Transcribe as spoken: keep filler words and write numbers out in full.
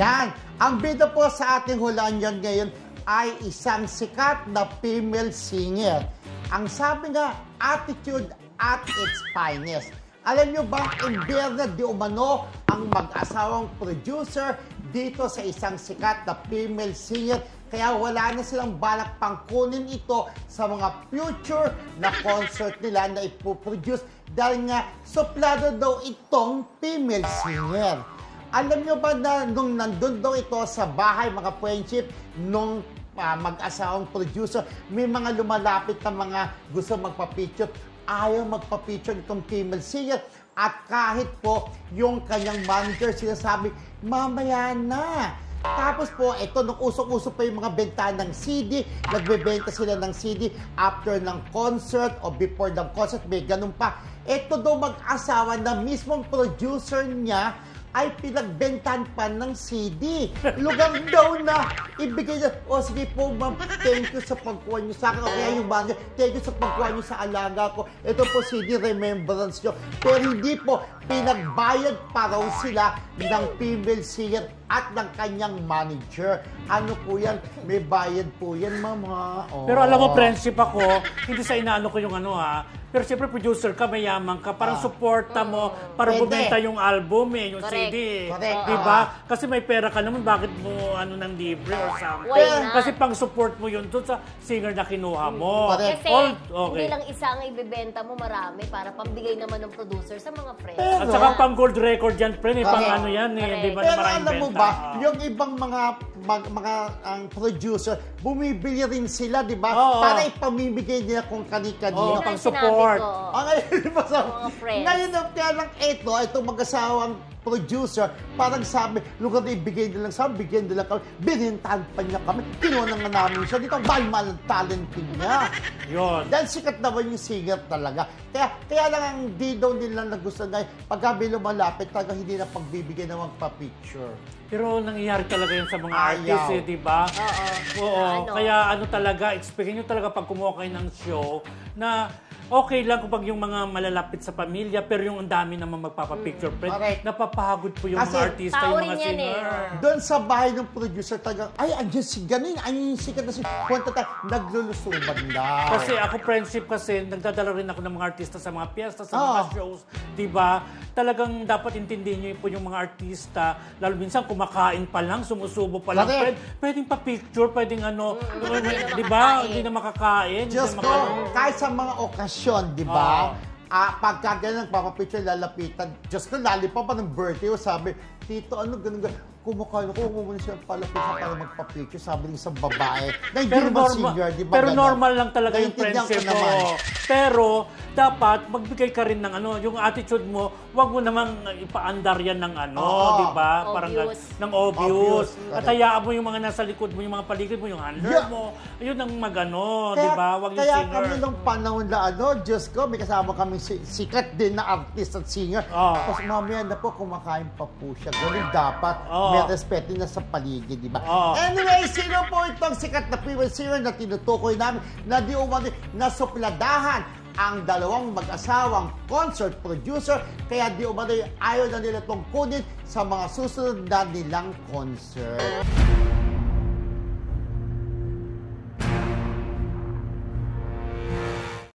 Yan. Ang bida po sa ating hulaan yan ngayon ay isang sikat na female singer. Ang sabi nga, attitude at its finest. Alam nyo ba, Inverna di umano ang mag-asawang producer dito sa isang sikat na female singer. Kaya wala na silang balak pang kunin ito sa mga future na concert nila na ipoproduce dahil nga suplado daw itong female singer. Alam nyo ba na nung nandun daw ito sa bahay, mga friendship, nung uh, mag-asawang producer, may mga lumalapit na mga gusto magpa-picture. Ayaw magpa-picture itong female singer. At kahit po yung kanyang manager sinasabi, mamaya na. Tapos po, ito, nung usok-usok pa yung mga benta ng C D, nagbebenta sila ng C D after ng concert o before ng concert, may ganun pa. Ito daw mag-asawa na mismong producer niya ay pinagbentan pa ng C D. Lugang daw na ibigay na, o oh, sige po ma'am, thank you sa pagkuha niyo sa akin. O kaya yung manager, thank you sa pagkuha niyo sa alaga ko. Ito po C D, remembrance niyo. Pero hindi po, pinagbayad pa raw sila ng female singer at ng kanyang manager. Ano po yan? May bayad po yan, mama. Oh. Pero alam mo, friendship ako, hindi sa inaano ko yung ano ha. Pero siyempre, producer ka, mayaman ka, parang ah. suporta mo para Pwede. bumenta yung album eh, yung Correct. C D. Correct. Diba? Kasi may pera ka naman, bakit mo ano ng libre or something? Why not? Kasi pang support mo yun doon sa singer na kinuha mo. Correct. Kasi All, okay. hindi lang isa ang ibibenta mo, marami para pambigay naman ng producer sa mga friends. Pero, At saka pang gold record yan, friend, eh, pang Correct. ano yan eh, Correct. di ba na Pero maraming alam mo benta. ba, Ah. yung ibang mga mag, mga ang producer, bumibili rin sila, di ba? Oo. Para ipamimigay nila kung kani-kanino. Oo, Yan pang ang sinabi support. ko. Ang ngayon, ba sa, Mga friends. ngayon na kaya lang ito, itong mag-asawang producer, parang sabi, lugar na ibigay nila lang sabi, bigyan nila kami, binintahan pa niya kami, kinuha na nga namin siya dito, mahal-mahal ang talent niya. Yun. Dahil sikat naman yung singer talaga. Kaya, kaya lang ang di daw nila nagustuhan ngayon, pagka may lumalapit, talaga hindi na pagbibigay na magpa-picture. Pero nangyayari talaga yun sa mga Ayaw. artists eh, di ba? Oo. Oo. Na ano. Kaya ano talaga, expectin nyo talaga pag kumuha kayo ng show na okay lang kapag yung mga malalapit sa pamilya, pero yung ang dami naman magpapapicture. Mm. Correct. Napapagod po yung Kasi mga artista, tao yung mga rin yan singer. eh. Doon sa bahay ng producer talagang, ay, andyan si Ganin, ay, yung sikat na si Punta tayo, naglulusuban na. Kasi ako, friendship kasi, nagdadala rin ako ng mga artista sa mga piyesta, sa mga Oo. shows, di ba? Talagang dapat intindihin nyo po yung mga artista, lalo minsan kumakain pa lang, sumusubo pa lang, Correct. pwede, pwedeng pa-picture, pwedeng ano, Hindi na di ba? makakain. Hindi na makakain. Diyos hindi ko, na maka- kahit sa mga okasyon, di ba? Oo. Ah, pagka ganun, nagpapapicture, lalapitan. Diyos ko, lali pa pa ng birthday ko, sabi, Tito, ano, ganun, ganun. Kumakain ako, umumuni siya palapitan para magpapicture, sabi ng isang babae. Na hindi Pero, naman normal, singer, di ba? pero ganun? normal lang talaga yung Naiintindihan ko friendship naman. mo. Pero dapat magbigay ka rin ng ano, yung attitude mo, wag mo namang ipaandar yan ng ano, Oo. di ba? Parang Obvious. gan- ng obvious. Obvious. At hayaan mo yung mga nasa likod mo, yung mga paligid mo, yung handler Yeah. mo. Yun ang magano, Kaya, di ba? Wag yung kaya singer. kami nung panahon na ano, Diyos ko, may kasama kami si, sikat din na artist at singer. Oo. Tapos mamaya na po, kumakain pa po siya. Ganun dapat. Oo. May respeto na sa paligid, di ba? Oo. Anyway, sino po itong sikat na female singer na tinutukoy namin na di umano na supladahan ang dalawang mag-asawang concert producer, kaya di umano ayaw na nila itong kunin sa mga susunod na nilang concert.